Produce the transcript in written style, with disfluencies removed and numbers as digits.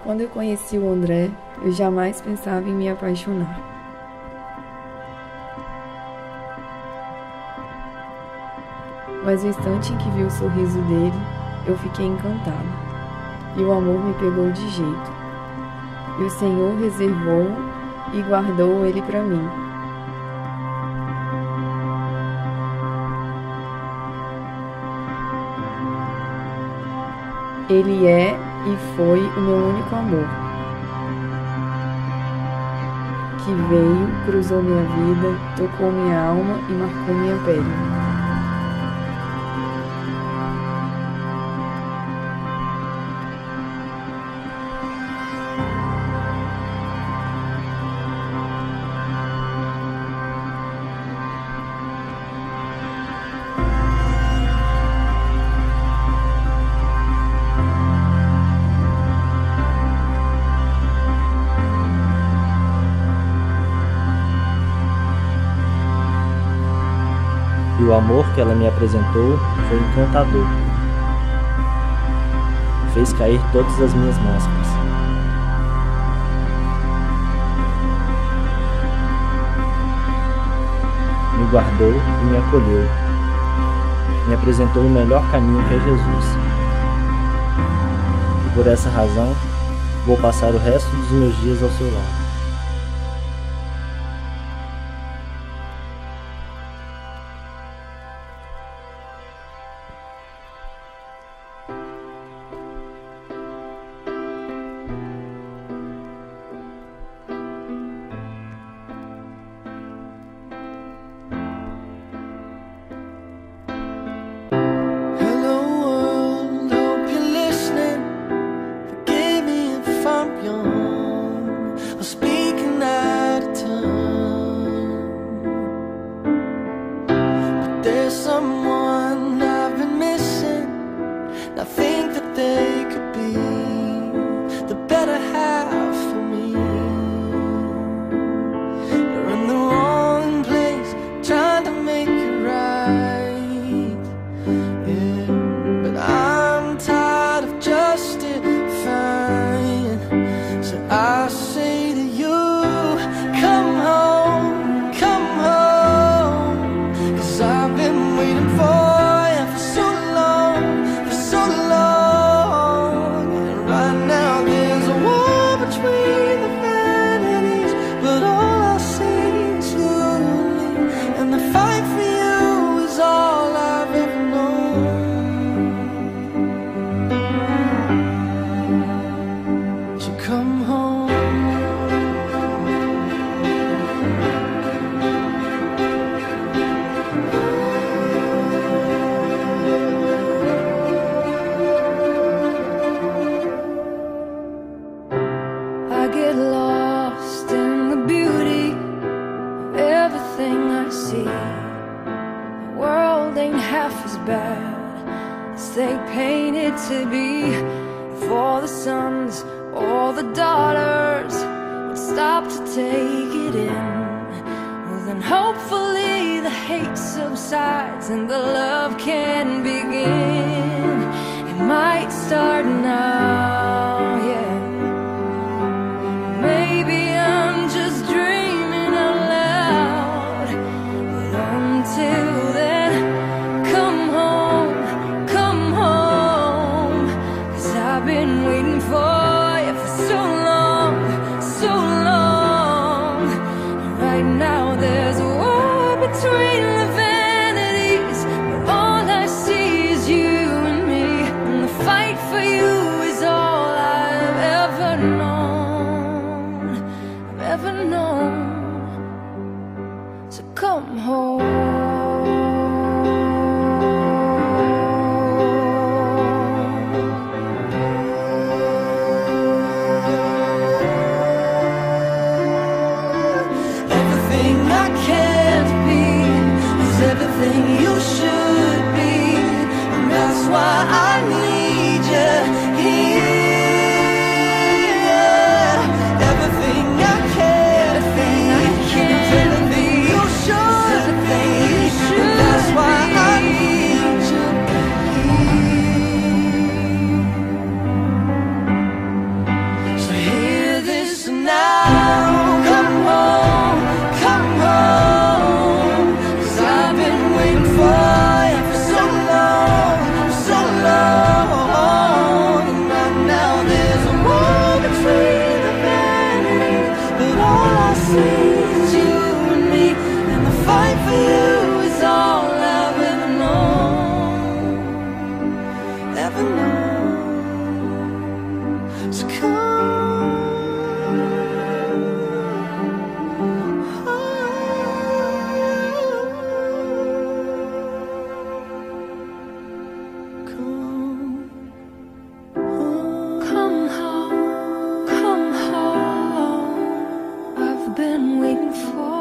Quando eu conheci o André, eu jamais pensava em me apaixonar. Mas no instante em que vi o sorriso dele, eu fiquei encantada. E o amor me pegou de jeito. E o Senhor reservou e guardou ele para mim. Ele é e foi o meu único amor, que veio, cruzou minha vida, tocou minha alma e marcou minha pele. E o amor que ela me apresentou foi encantador. Fez cair todas as minhas máscaras. Me guardou e me acolheu. Me apresentou o melhor caminho que é Jesus. E por essa razão, vou passar o resto dos meus dias ao seu lado. Someone I've been missing. I think that they could be the better half for me. You're in the wrong place, trying to make it right. Yeah, but I'm tired of justifying. So I say to you, come home, come home. 'Cause I've been waiting for you for so long, for so long. And right now there's a war between the vanities, but all I see is you and me. And the fight for you is all I've ever known. So come home. I get lost in the beauty of everything I see. The world ain't half as bad as they paint it to be. For the sons or the daughters would stop to take it in, well then hopefully the hate subsides and the love can begin. It might start now, yeah. Maybe I'm just dreaming out loud, but until then, come home, 'cause I've been waiting for you for so long, so long. Right now there's a war between the vanities, but all I see is you and me, and the fight for you is all I've ever known, ever known. So come home. Everything I can't be is everything you should be, and that's why I need you. never know. So come home, I've been waiting for